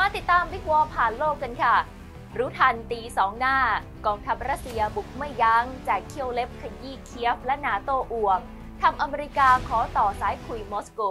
ติดตามบิ๊กวอลผ่านโลกกันค่ะรู้ทันตีสองหน้ากองทัพรัสเซียบุกไม่ยั้งแจกเขี้ยวเล็บขยี้เคียฟและนาโต้อ่วมทำอเมริกาขอต่อสายคุยมอสโก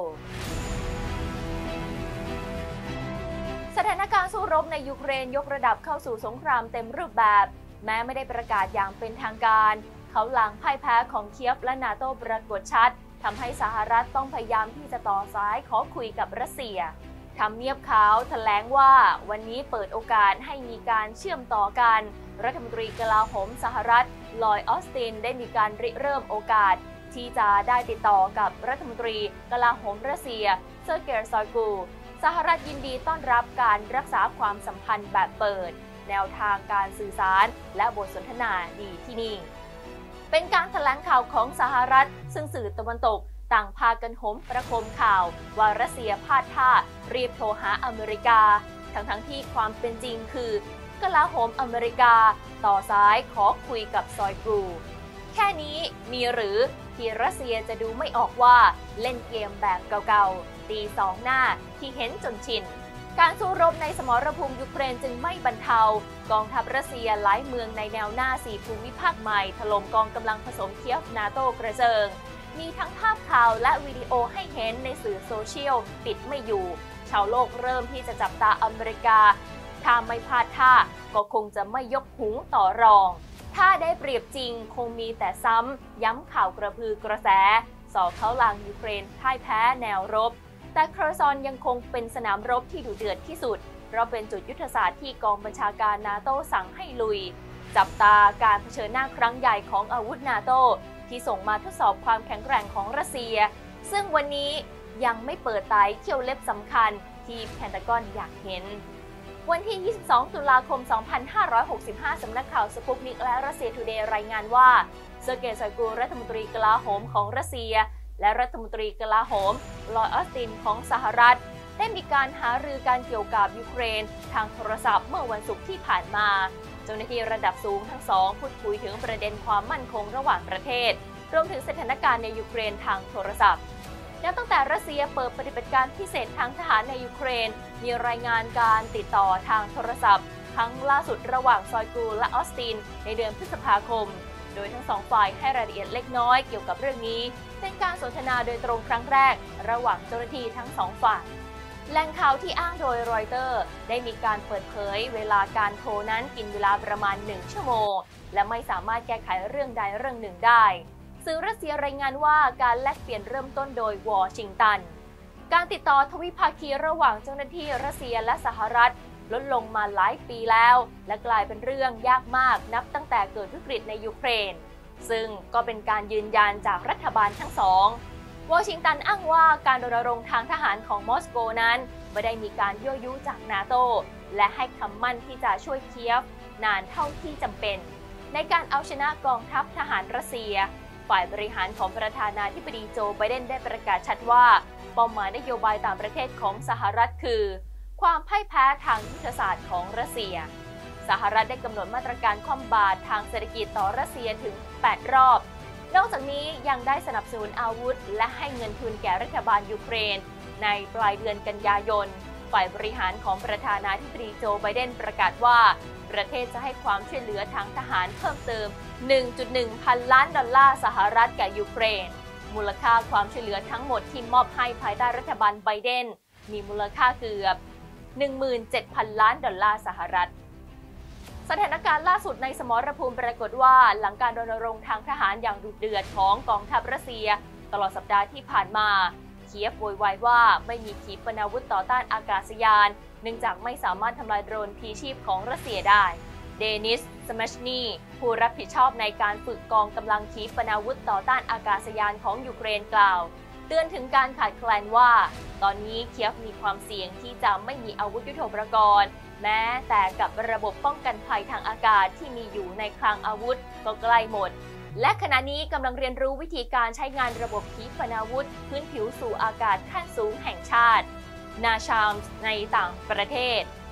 สถานการณ์สู้รบในยูเครนยกระดับเข้าสู่สงครามเต็มรูปแบบแม้ไม่ได้ประกาศอย่างเป็นทางการเขาหลังพ่ายแพ้ของเคียฟและนาโต้ปรากฏชัดทำให้สหรัฐต้องพยายามที่จะต่อสายขอคุยกับรัสเซียทำเนียบขาวแถลงว่าวันนี้เปิดโอกาสให้มีการเชื่อมต่อกันรัฐมนตรีกลาโหมสหรัฐลอยด์ ออสตินได้มีการริเริ่มโอกาสที่จะได้ติดต่อกับรัฐมนตรีกลาโหมรัสเซียเซอร์เกย์ซอยกูสหรัฐยินดีต้อนรับการรักษาความสัมพันธ์แบบเปิดแนวทางการสื่อสารและบทสนทนาดีที่นี่เป็นการแถลงข่าวของสหรัฐซึ่งสื่อตะวันตกต่างพากันโหมประโคมข่าวว่ารัสเซียพลาดท่ารีบโทรหาอเมริกาทั้งที่ความเป็นจริงคือกลาโหมอเมริกาต่อสายขอคุยกับซอยกูแค่นี้มีหรือที่รัสเซียจะดูไม่ออกว่าเล่นเกมแบบเก่าๆตีสองหน้าที่เห็นจนชินการสู้รบในสมรภูมิยูเครนจึงไม่บรรเทากองทัพรัสเซียหลายเมืองในแนวหน้า4ภูมิภาคใหม่ถล่มกองกำลังผสมเคียฟนาโต้กระเจิงมีทั้งภาพข่าวและวิดีโอให้เห็นในสื่อโซเชียลปิดไม่อยู่ชาวโลกเริ่มที่จะจับตาอเมริกาถ้าไม่พลาดท่าก็คงจะไม่ยกหูต่อรองถ้าได้เปรียบจริงคงมีแต่ซ้ำย้ำข่าวกระพือกระแสส่อเขาหลังยูเครนพ่ายแพ้แนวรบแต่เคอร์ซอนยังคงเป็นสนามรบที่ดุเดือดที่สุดเพราะเป็นจุดยุทธศาสตร์ที่กองบัญชาการนาโต้สั่งให้ลุยจับตาการเผชิญหน้าครั้งใหญ่ของอาวุธนาโต้ที่ส่งมาทดสอบความแข็งแกร่งของรัสเซียซึ่งวันนี้ยังไม่เปิดไต่เขี้ยวเล็บสำคัญที่เพนทากอนอยากเห็นวันที่ 22 ตุลาคม 2565 สำนักข่าวสปุตนิกและรัสเซียทูเดย์รายงานว่าเซอร์เกย์ ซอยกูรัฐมนตรีกลาโหมของรัสเซียและรัฐมนตรีกลาโหมลอยด์ ออสตินของสหรัฐได้มีการหารือการเกี่ยวกับยูเครนทางโทรศัพท์เมื่อวันศุกร์ที่ผ่านมาเจ้าหน้าที่ระดับสูงทั้งสองพูดคุยถึงประเด็นความมั่นคงระหว่างประเทศรวมถึงสถานการณ์ในยูเครนทางโทรศัพท์นับตั้งแต่รัสเซียเปิดปฏิบัติการพิเศษทางทหารในยูเครนมีรายงานการติดต่อทางโทรศัพท์ครั้งล่าสุดระหว่างซอยกูและออสตินในเดือนพฤษภาคมโดยทั้งสองฝ่ายให้รายละเอียดเล็กน้อยเกี่ยวกับเรื่องนี้เป็นการสนทนาโดยตรงครั้งแรกระหว่างเจ้าหน้าที่ทั้งสองฝ่ายแหล่งข่าวที่อ้างโดยรอยเตอร์ได้มีการเปิดเผยเวลาการโทรนั้นกินเวลาประมาณ1ชั่วโมงและไม่สามารถแก้ไขเรื่องใดเรื่องหนึ่งได้สื่อรัสเซียรายงานว่าการแลกเปลี่ยนเริ่มต้นโดยวอชิงตันการติดต่อทวิภาคีระหว่างเจ้าหน้าที่รัสเซียและสหรัฐลดลงมาหลายปีแล้วและกลายเป็นเรื่องยากมากนับตั้งแต่เกิดวิกฤตในยูเครนซึ่งก็เป็นการยืนยันจากรัฐบาลทั้งสองวอชิงตันอ้างว่าการรณรงค์ทางทหารของมอสโกนั้นไม่ได้มีการยั่วยุจากนาโต้และให้คำมั่นที่จะช่วยเคียฟนานเท่าที่จำเป็นในการเอาชนะกองทัพทหารรัสเซียฝ่ายบริหารของประธานาธิบดีโจไบเดนได้ประกาศชัดว่าเป้าหมายนโยบายต่างประเทศของสหรัฐคือความพ่ายแพ้ทางยุทธศาสตร์ของรัสเซียสหรัฐได้กำหนดมาตรการคว่ำบาตรทางเศรษฐกิจต่อรัสเซียถึง8รอบนอกจากนี้ยังได้สนับสนุนอาวุธและให้เงินทุนแก่รัฐบาลยูเครนในปลายเดือนกันยายนฝ่ายบริหารของประธานาธิบดีโจไบเดนประกาศว่าประเทศจะให้ความช่วยเหลือทางทหารเพิ่มเติม 1.1 พันล้านดอลลาร์สหรัฐแก่ยูเครนมูลค่าความช่วยเหลือทั้งหมดที่มอบให้ภายใต้รัฐบาลไบเดนมีมูลค่าเกือบ 17,000 ล้านดอลลาร์สหรัฐสถานการณ์ล่าสุดในสมรภูมิปรากฏว่าหลังการรณรงค์ทางทหารอย่างดุเดือดของกองทัพรัสเซียตลอดสัปดาห์ที่ผ่านมาเคียฟโวยวายว่าไม่มีขีปนาวุธต่อต้านอากาศยานเนื่องจากไม่สามารถทำลายโดรนพลีชีพของรัสเซียได้เดนิส สมัชนีผู้รับผิดชอบในการฝึกกองกำลังขีปนาวุธต่อต้านอากาศยานของยูเครนกล่าวเตือนถึงการขาดแคลนว่าตอนนี้เคียฟมีความเสี่ยงที่จะไม่มีอาวุธยุทโธปกรณ์แม้แต่กับระบบป้องกันภัยทางอากาศที่มีอยู่ในคลังอาวุธก็ใกล้หมดและขณะนี้กำลังเรียนรู้วิธีการใช้งานระบบขีปนาวุธพื้นผิวสู่อากาศขั้นสูงแห่งชาตินาชามในต่างประเทศ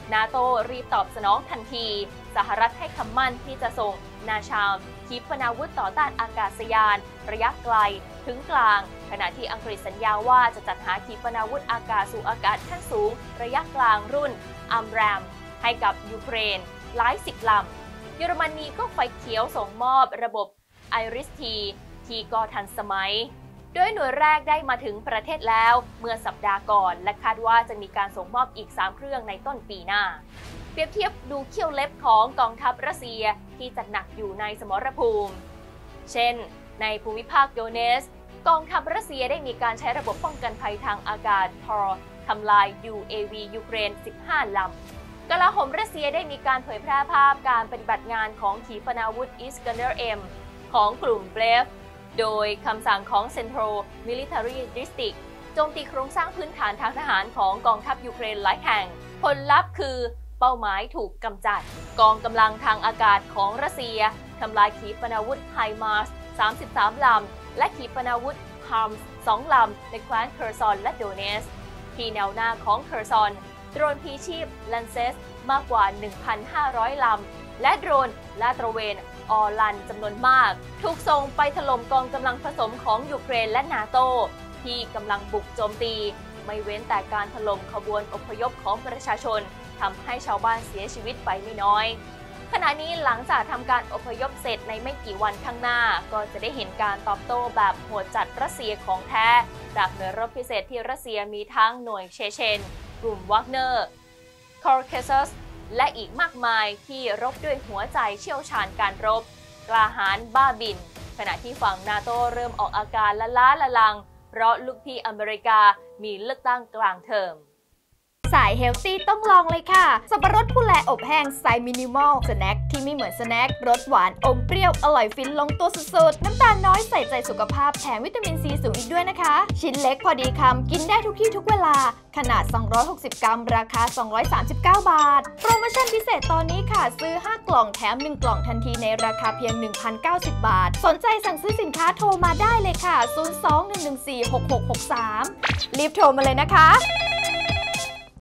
นาโต้รีบตอบสนองทันทีสหรัฐให้คำมั่นที่จะส่งนาชามขีปนาวุธต่อต้านอากาศยานระยะไกลถึงกลางขณะที่อังกฤษสัญญาว่าจะจัดหาขีปนาวุธอากาศสู่อากาศขั้นสูงระยะกลางรุ่นอัมแรมให้กับยูเครนหลายสิบลำเยอรมนีก็ไฟเขียวส่งมอบระบบไอริสทีที่ก็ทันสมัยโดยหน่วยแรกได้มาถึงประเทศแล้วเมื่อสัปดาห์ก่อนและคาดว่าจะมีการส่งมอบอีก3เครื่องในต้นปีหน้าเปรียบเทียบดูเขี้ยวเล็บของกองทัพรัสเซียที่จัดหนักอยู่ในสมรภูมิเช่นในภูมิภาคโดเนสกองทัพรัสเซียได้มีการใช้ระบบป้องกันภัยทางอากาศทอร์ทำลาย UAV ยูเครน15 ลำกลาโหมรัสเซียได้มีการเผยแพร่ภาพการปฏิบัติงานของขีปนาวุธ Iskander-M ของกลุ่มเบลฟโดยคำสั่งของ Central Military District โจมตีโครงสร้างพื้นฐานทางทหารของกองทัพยูเครนหลายแห่งผลลัพธ์คือเป้าหมายถูกกำจัดกองกำลังทางอากาศของรัสเซียทำลายขีปนาวุธไฮมาร์ส33 ลำและขีปนาวุธฮาร์มส์2 ลำในแคว้นเคอร์ซอนและโดเนสที่แนวหน้าของเคอร์ซอนโดรนพลีชีพลันเซสมากกว่า 1,500 ลำและโดรนลาดตระเวนออลันจำนวนมากถูกส่งไปถล่มกองกำลังผสมของยูเครนและนาโตที่กำลังบุกโจมตีไม่เว้นแต่การถล่มขบวนอพยพของประชาชนทำให้ชาวบ้านเสียชีวิตไปไม่น้อยขณะนี้หลังจากทำการอพยพเสร็จในไม่กี่วันข้างหน้าก็จะได้เห็นการตอบโต้แบบโหดจัดรัสเซียของแท้จากหน่วยรบพิเศษที่รัสเซียมีทั้งหน่วยเชเชนกลุ่มวากเนอร์คอร์เคซัสและอีกมากมายที่รบด้วยหัวใจเชี่ยวชาญการรบกล้าหาญบ้าบินขณะที่ฝั่งนาโต้เริ่มออกอาการละล้าละลังเพราะลูกพี่อเมริกามีเลือกตั้งกลางเทอมสายเฮลตี้ต้องลองเลยค่ะสับปะรดผู้แลอบแห้งสไตล์มินิมอลสแน็คที่ไม่เหมือนสแน็ครสหวานอมเปรี้ยวอร่อยฟินลงตัวสุดๆน้ำตาลน้อยใส่ใจสุขภาพแถมวิตามินซีสูงอีกด้วยนะคะชิ้นเล็กพอดีคำกินได้ทุกที่ทุกเวลาขนาด260 กรัมราคา239 บาทโปรโมชั่นพิเศษตอนนี้ค่ะซื้อ5 กล่องแถม1 กล่องทันทีในราคาเพียง 1,090 บาทสนใจสั่งซื้อสินค้าโทรมาได้เลยค่ะ02-114-6663รีบโทรมาเลยนะคะ